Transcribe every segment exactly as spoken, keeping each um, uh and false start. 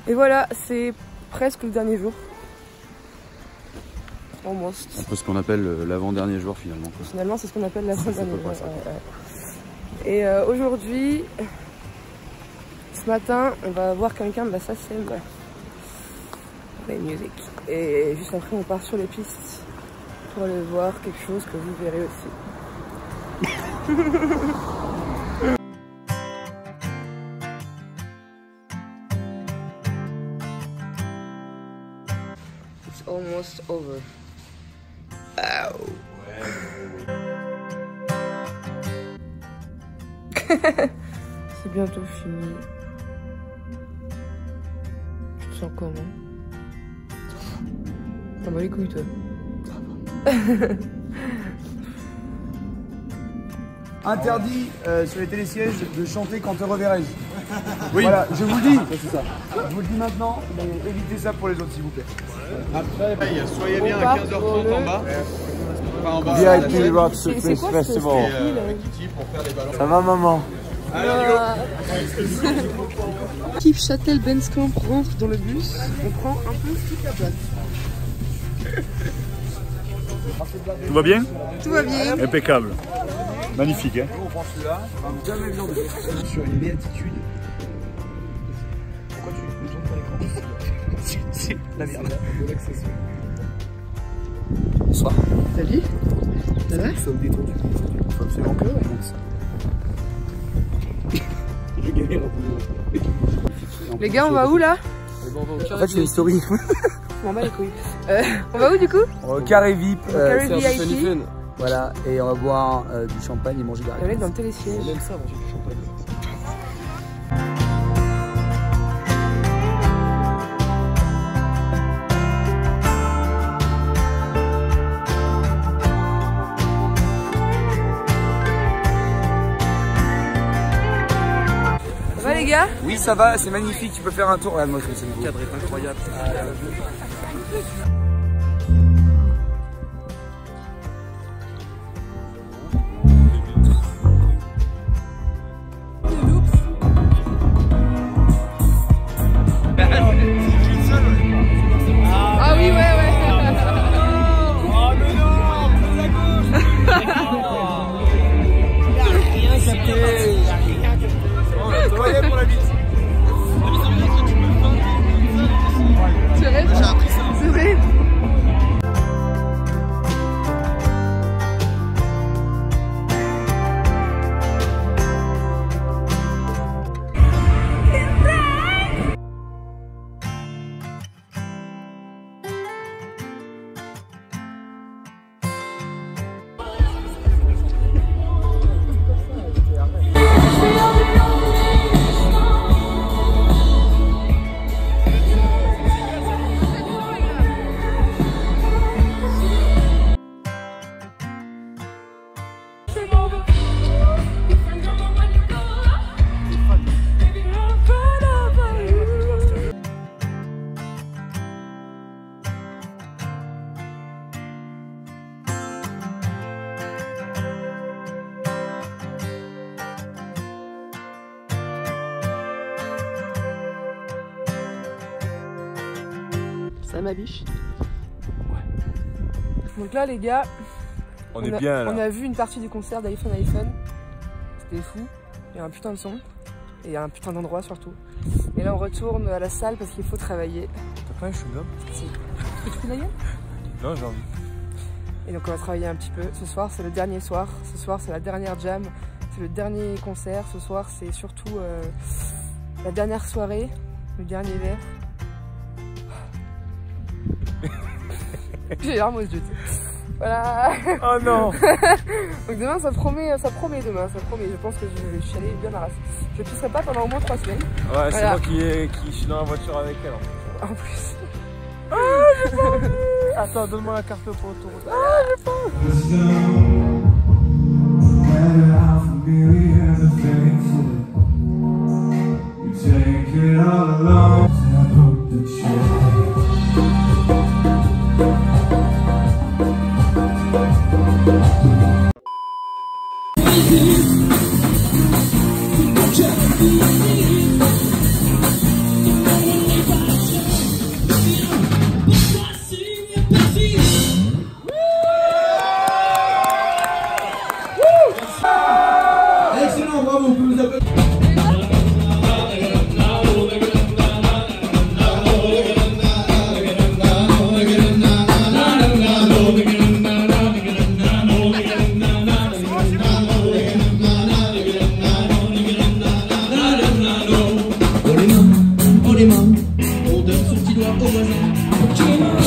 Et voilà, c'est presque le dernier jour. Almost. C'est un peu ce qu'on appelle l'avant-dernier jour finalement. Quoi. Finalement, c'est ce qu'on appelle l'avant-dernier jour. Ouais, ouais. Et euh, aujourd'hui, ce matin, on va voir quelqu'un de la S A C E M. Play music. Et juste après, on part sur les pistes pour aller voir quelque chose que vous verrez aussi. It's almost over. Ow. C'est bientôt fini. Tu te sens comment? T'en bats les couilles toi. Interdit euh, sur les télésièges de chanter quand te reverrai-je. Oui. Voilà, je vous le dis. C'est ça. Je vous le dis maintenant, mais évitez ça pour les autres s'il vous plaît. Après, soyez bien à quinze heures trente en bas. Enfin, en bas. V I P Rock Surface Festival. Ça va maman? L'équipe Châtel-Benskamp rentre dans le bus, on prend un peu toute la place. Tout va bien? Tout va bien. Impeccable. Magnifique, hein? On prend celui-là, jamais vu en deux. Sur une béatitude. Pourquoi tu ne tournes pas l'écran? C'est la merde. Bonsoir. Salut. Ça va? Nous sommes détendus. Il faut absolument que ouais. Je galère un peu. Les gars, on va où là? En fait, c'est une story. Je m'en bats les couilles. Euh, on va où du coup? Au carré V I P. Au carré V I P. Voilà, et on va boire euh, du champagne et manger des On va être dans le télésiège. On aime ça, manger du champagne. Ça va les gars? Oui, ça va, c'est magnifique, tu peux faire un tour. Regarde-moi, c'est le cadre est incroyable. Ah oui, ouais, ouais. Oh mais non, plus à gauche. Il a rien capté. Voyez pour la bite. C'est vrai? J'ai appris ça. C'est vrai? Ça ma biche. Ouais. Donc là les gars, On, on est a, bien là. On a vu une partie du concert d'iPhone iPhone. C'était fou. Il y a un putain de son. Et il y a un putain d'endroit surtout. Et là on retourne à la salle parce qu'il faut travailler. T'as pas un chewing-gum? Si. Tu te fous de la gueule? Non, j'ai envie. Et donc on va travailler un petit peu. Ce soir c'est le dernier soir. Ce soir c'est la dernière jam. C'est le dernier concert. Ce soir c'est surtout euh, la dernière soirée. Le dernier verre. J'ai les larmes aux yeux. Voilà. Oh non. Donc demain ça promet, ça promet demain, ça promet. Je pense que je vais chialer bien à race. Je ne pisserai pas pendant au moins trois semaines. Ouais, c'est voilà. moi qui, est, qui suis dans la voiture avec elle. En plus. Ah, j'ai pas envie. Attends, donne-moi la carte pour autoroute. Ah, j'ai pas Just les mains, on donne son petit doigt au voisin.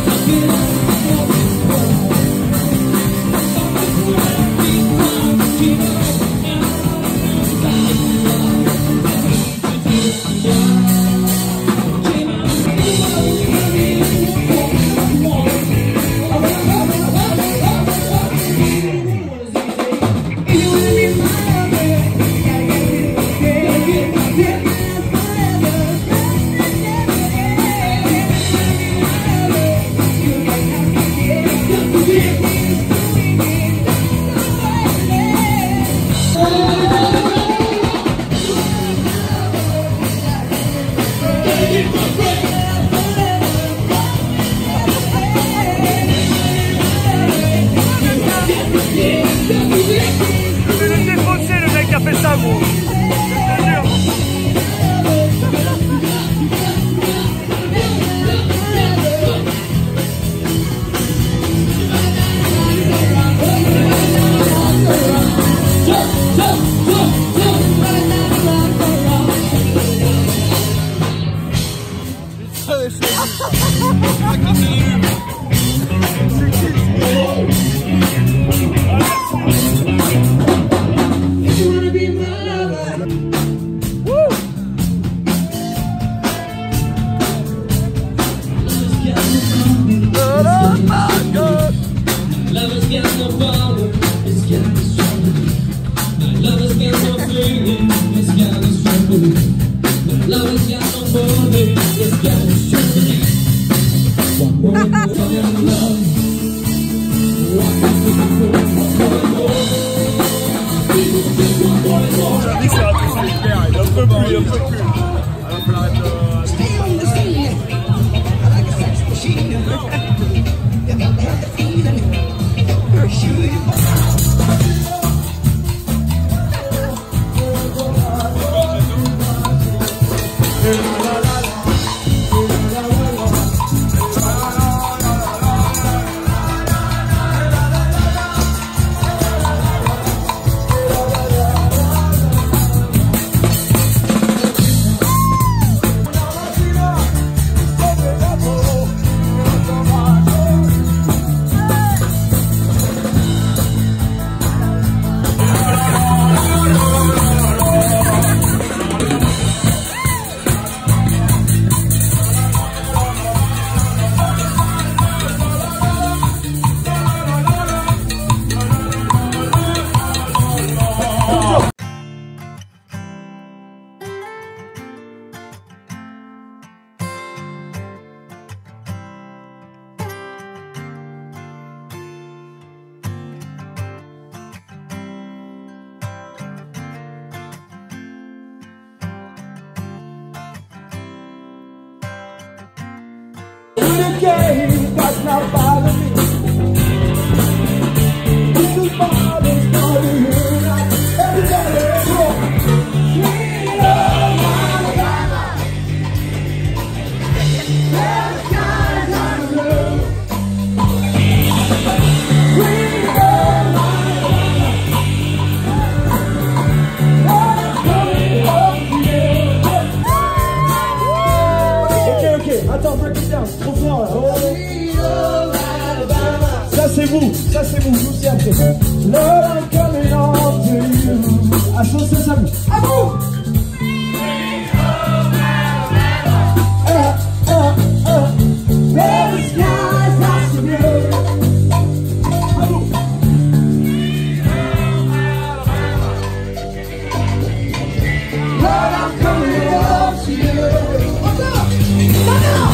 The game does not bother me. This is bothers me. Everybody go. Sweet love, Alabama. The skies are blue. Sweet love, Alabama. I'm coming home to you. Okay, okay. Attends, break it down. Trop fort là. Oh. Ça c'est vous, ça c'est vous, vous aussi après. Love, I'm coming home to you. À chaud, c'est ça. À vous. Uh, uh, uh. Where the skies are so blue. À vous. Love, I'm coming home to you. What's up? Maintenant.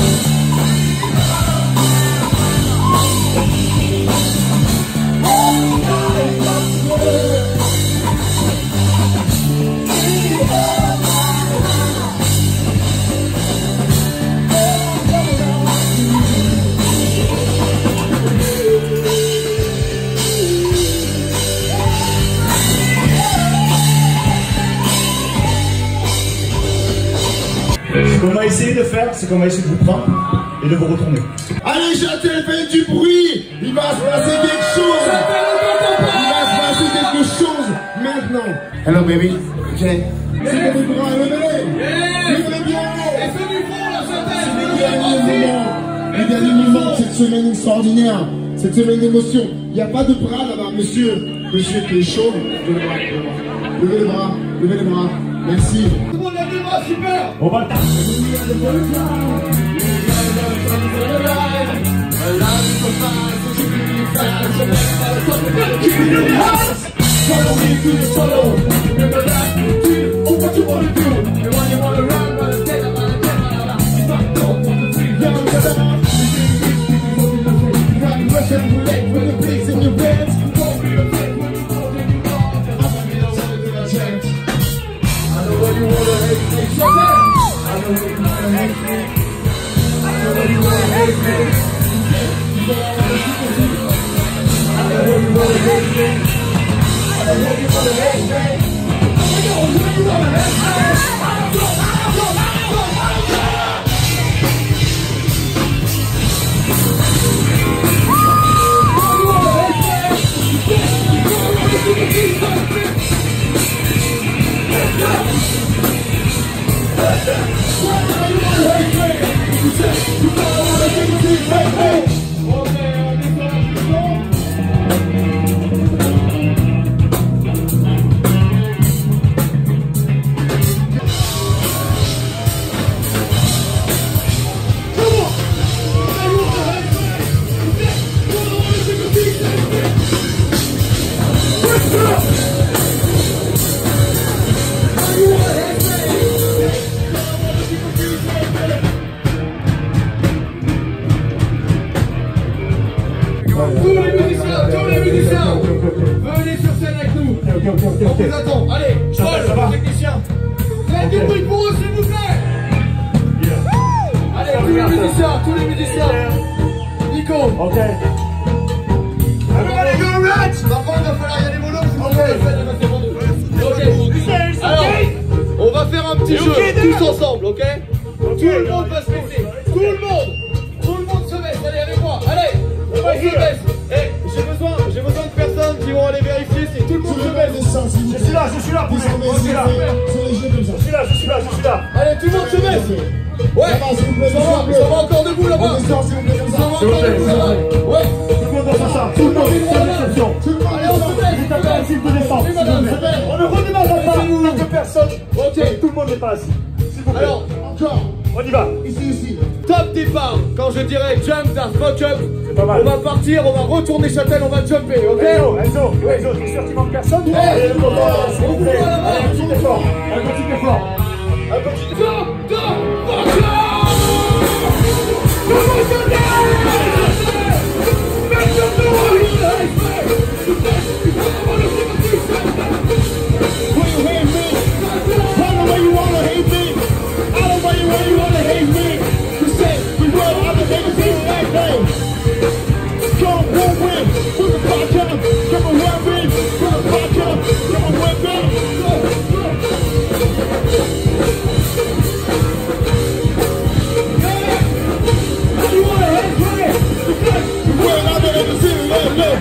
Ce qu'on va essayer de faire, c'est qu'on va essayer de vous prendre et de vous retourner. Allez, Châtel, faites du bruit. Il va se passer quelque chose. Il va se passer quelque chose maintenant. Hello, baby. Ok. C'est que les bras levés. Levez bien. derniers moments, les derniers moments de cette semaine extraordinaire, cette semaine d'émotion. Il n'y a pas de bras là-bas, monsieur. Monsieur qui est chaud. Levez les bras, levez les bras, levez les bras. Merci. Tout le monde lève les bras, super. On va le faire. Follow me to the solo. Remember that. Oh, what you wanna do? You wanna wanna run, but instead I'm gonna get my life. If I don't want to free, young and down. Running Russian roulette with the pigs in your pants. Don't be afraid when you know that you are. I'm gonna be the one to get a chance. I know what you wanna hate me. I know what you wanna hate me. I know what you wanna hate me. I know what you wanna hate me. I know you wanna hate me. I know you wanna hate me. Venez sur scène avec nous. On vous attend. Allez, Paul, le technicien. Faites du bruit pour eux, s'il vous plaît. Allez, tous les musiciens, tous les musiciens. Nico. Ok. Everybody go right. Par contre, il va falloir y aller mollo. Ok. Alors, on va faire un petit jeu, tous ensemble, ok? Tout le monde va se baisser. Tout le monde. Tout le monde se baisse. Allez, avec moi. Allez, on se baisse. Hey, j'ai besoin, j'ai besoin de personnes qui vont aller vérifier si tout le monde se baisse. Je suis là, je suis là, je suis là. Je suis là, je suis là, je suis là. Allez, tout le monde se baisse. Ouais, ça va, ça va encore debout là-bas. Ça va encore debout là-bas. Ouais. Tout le monde dans ça, tout le monde, sans exception. Allez, on se baisse. J'ai tapé un signe de descente. On ne redémarre pas tant que personne. Ok, tout le monde n'est pas assis. S'il vous plaît. Alors, encore. On y va. Ici, ici. Top départ. Quand je dirais jump, that fuck up. Pas mal. On va partir, on va retourner Châtel, on va jumper, ok? Enzo, Enzo, Enzo, t'es sûr qu'il manque personne? Hey, s'il vous plaît. Un petit effort, un petit effort. Un petit effort. Top, top, fuck up! Come on, Châtel! Make some noise! Why you hate me? I know why you wanna hate me. I know why you, why you wanna hate me. You say we will, I'm the niggas in that day. Come on, win, put the fuck up. Come on, win, put the fuck up. Come on, win, win. How do you wanna hate me? Well, I'm the niggas in that day.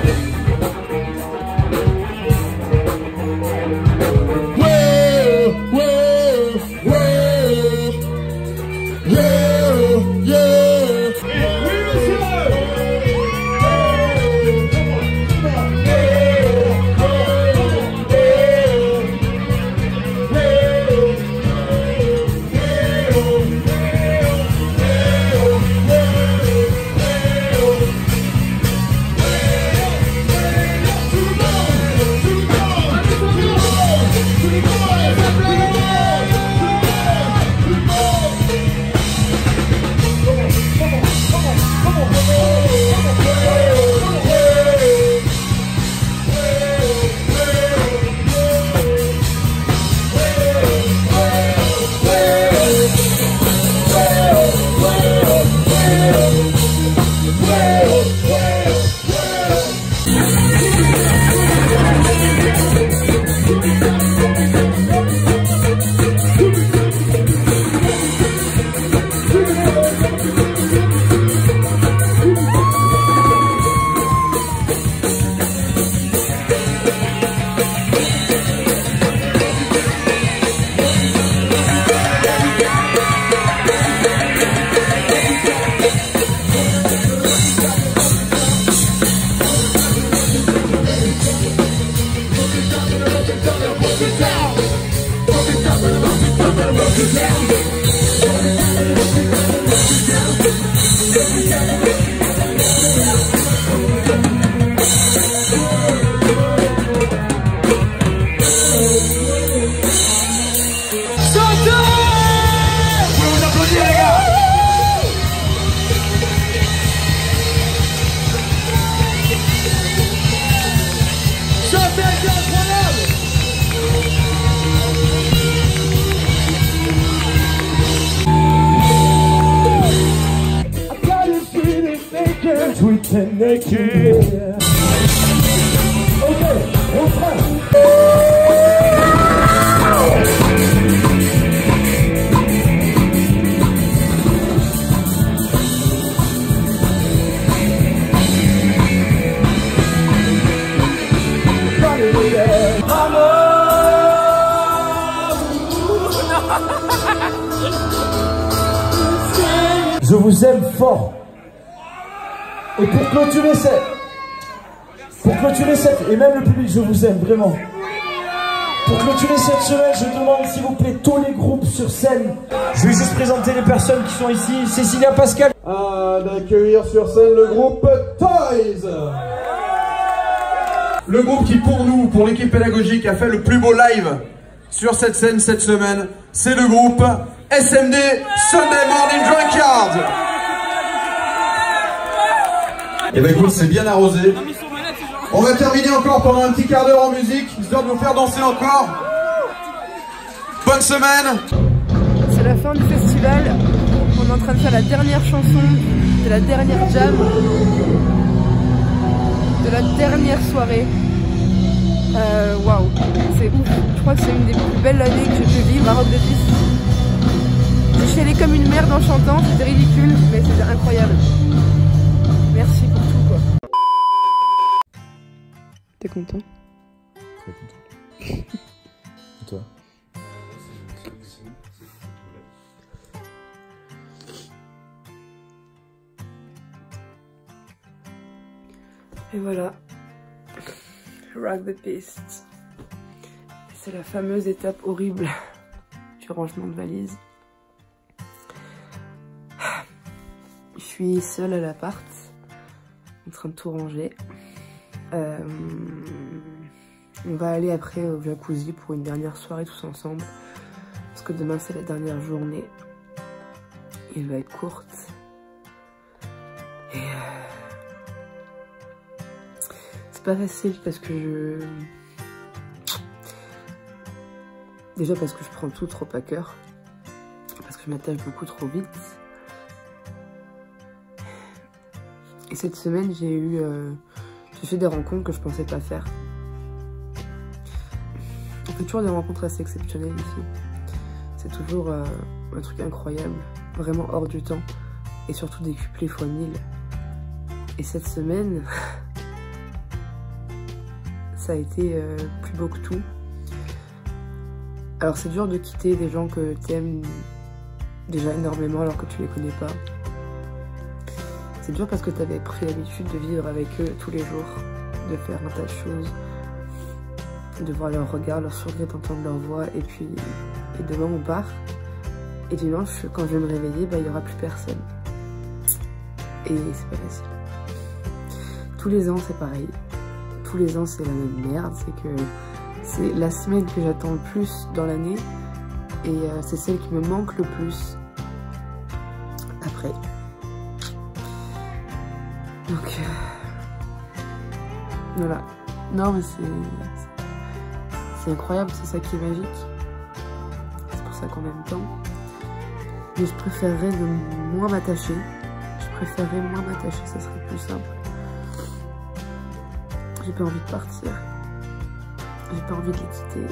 and they care. Okay, refrain. Je vous aime fort. Et pour clôturer cette... Pour clôturer cette... Et même le public, je vous aime vraiment. Pour clôturer cette semaine, je demande s'il vous plaît tous les groupes sur scène. Je vais juste présenter les personnes qui sont ici. Cécilia Pascal. À d'accueillir sur scène le groupe Toys. Le groupe qui pour nous, pour l'équipe pédagogique, a fait le plus beau live sur cette scène cette semaine, c'est le groupe S M D Sunday Morning Drunkard. Et bah écoute, c'est bien arrosé. On va terminer encore pendant un petit quart d'heure en musique, histoire de vous faire danser encore. Bonne semaine. C'est la fin du festival. On est en train de faire la dernière chanson de la dernière jam de la dernière soirée. Euh, Waouh, c'est ouf. Je crois que c'est une des plus belles années que j'ai pu vivre à Rock de Piste. J'ai chialé comme une merde en chantant, c'était ridicule, mais c'était incroyable. Merci pour tout, quoi. T'es content? Très content. Et toi? Et voilà, Rock the Piste. C'est la fameuse étape horrible du rangement de valises. Je suis seule à l'appart, en train de tout ranger. Euh, on va aller après au jacuzzi pour une dernière soirée tous ensemble. Parce que demain c'est la dernière journée. Elle va être courte. Et... Euh, c'est pas facile parce que je... Déjà parce que je prends tout trop à cœur. Parce que je m'attache beaucoup trop vite. Et cette semaine, j'ai eu... Euh, j'ai fait des rencontres que je pensais pas faire. On fait toujours des rencontres assez exceptionnelles ici. C'est toujours euh, un truc incroyable. Vraiment hors du temps. Et surtout décuplé fois mille. Et cette semaine... ça a été euh, plus beau que tout. Alors c'est dur de quitter des gens que t'aimes déjà énormément alors que tu les connais pas. C'est dur parce que t'avais pris l'habitude de vivre avec eux tous les jours, de faire un tas de choses, de voir leur regard, leur sourire, d'entendre leur voix, et puis et demain on part. Et dimanche, quand je vais me réveiller, bah il y aura plus personne. Et c'est pas facile. Tous les ans c'est pareil. Tous les ans c'est la même merde, c'est que c'est la semaine que j'attends le plus dans l'année et euh, c'est celle qui me manque le plus après. Donc euh, voilà. Non mais c'est c'est incroyable, c'est ça qui est magique. C'est pour ça qu'on aime tant. Mais je préférerais de moins m'attacher. Je préférerais moins m'attacher, ça serait plus simple. J'ai pas envie de partir. J'ai pas envie de les quitter.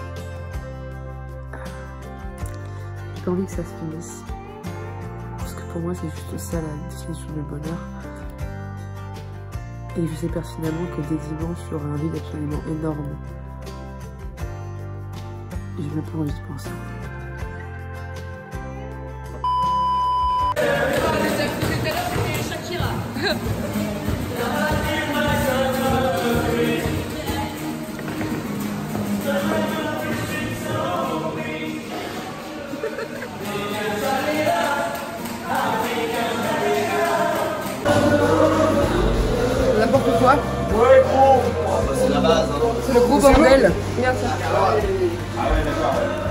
J'ai pas envie que ça se finisse. Parce que pour moi, c'est juste ça la définition du bonheur. Et je sais personnellement que des dimanches, j'aurai un vide absolument énorme. J'ai même pas envie de penser. N'importe quoi. Ouais, gros. C'est la base. Hein. C'est le gros bordel. Regarde ça. Ah ouais, d'accord.